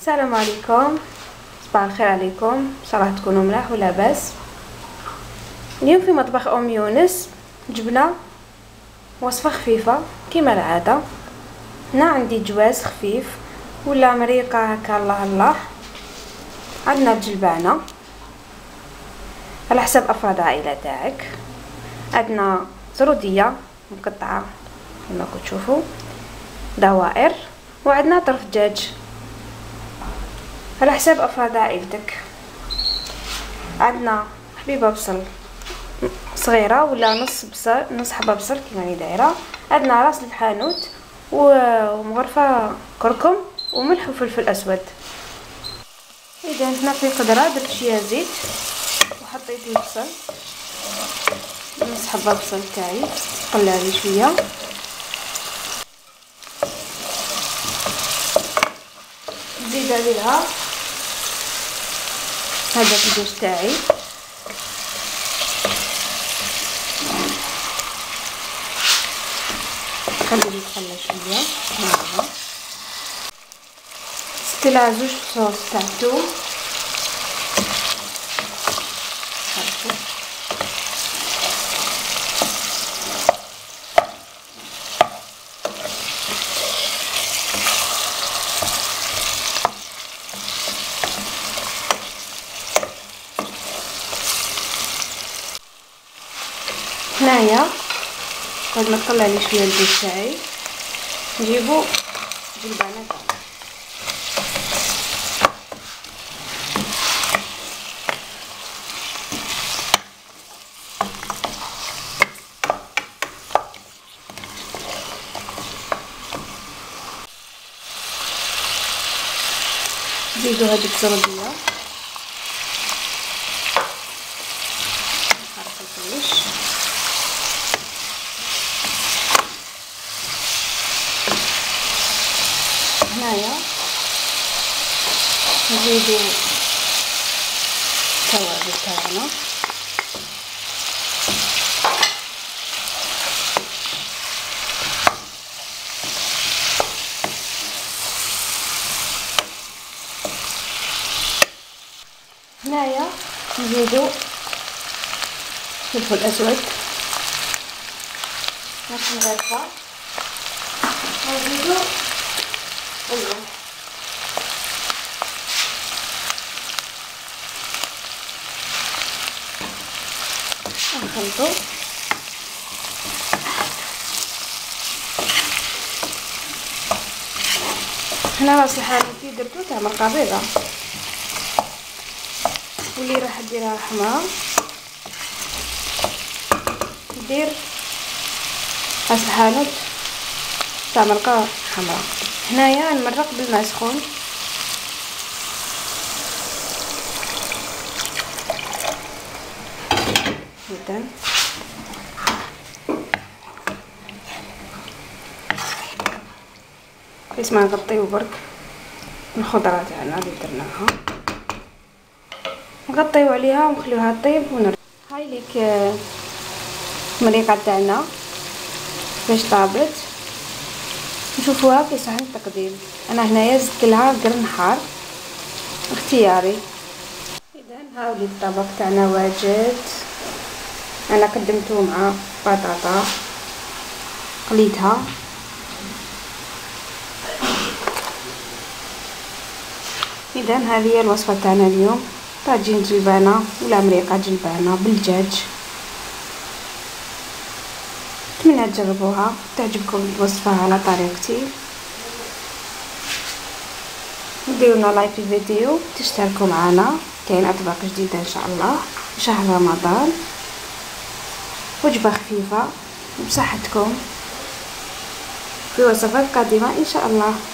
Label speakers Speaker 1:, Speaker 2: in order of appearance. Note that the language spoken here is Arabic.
Speaker 1: السلام عليكم، صباح الخير عليكم. ان شاء الله تكونوا ملاح ولاباس. اليوم في مطبخ ام يونس جبنا وصفه خفيفه كما العاده. هنا عندي جواز خفيف ولا مريقه هكا الله الله. عندنا الجلبانه على حسب افراد العائله تاعك. عندنا زروديه مقطعه كما كتشوفوا دوائر، وعندنا طرف دجاج على حساب افراد عائلتك. عندنا حبيبه بصل صغيره ولا نص بصل، نص حبه بصل كيما راني دايره. عندنا راس الحانوت ومغرفه كركم وملح وفلفل اسود. اذا هنا في قدره درت شويه زيت وحطيت البصل، نص حبه بصل تاعي قلع لي شويه. نزيد عليها هذا الدجاج تاعي، خليه يتخلى شويه. هذا ستلع زوج صوص تاع الثوم، هنايا بعد ما طلع لي شويه الزيت تاعي نجيبو جلبانه تاعنا. نزيدو هذيك الزروديه هنايا نزيدو التوابل تاعنا. هنايا نزيدو فلفل اسود نص مغرفه، نزيدو الملح ونخلطو. هنا راس الحانوتي درتو تاع مرقه بيضه، واللي راح ديرها حمراء دير راس الحانوت تاع مرقه حمراء. هنايا نمرق بالماء سخون. جدا بس ما نغطيو برك الخضره تاعنا اللي درناها، نغطيو عليها ونخليوها طيب ونرجع. هاي ليك المريقه تاعنا باش طابت. نشوفوها في صحن التقديم. انا هنايا زدت لها قرن حار اختياري. اذا هاولي الطبق تاعنا واجد. انا قدمته مع بطاطا قليتها. اذا هذه هي الوصفه تاعنا اليوم، طاجين جلبانه ولا مريقه جلبانه بالدجاج. اتمنى تجربوها تعجبكم الوصفه على طريقتي. ديرونا لايك في الفيديو، تشتركوا معنا، كاين اطباق جديده ان شاء الله في شهر رمضان. وجبه خفيفه بصحتكم في وصفات قادمه ان شاء الله.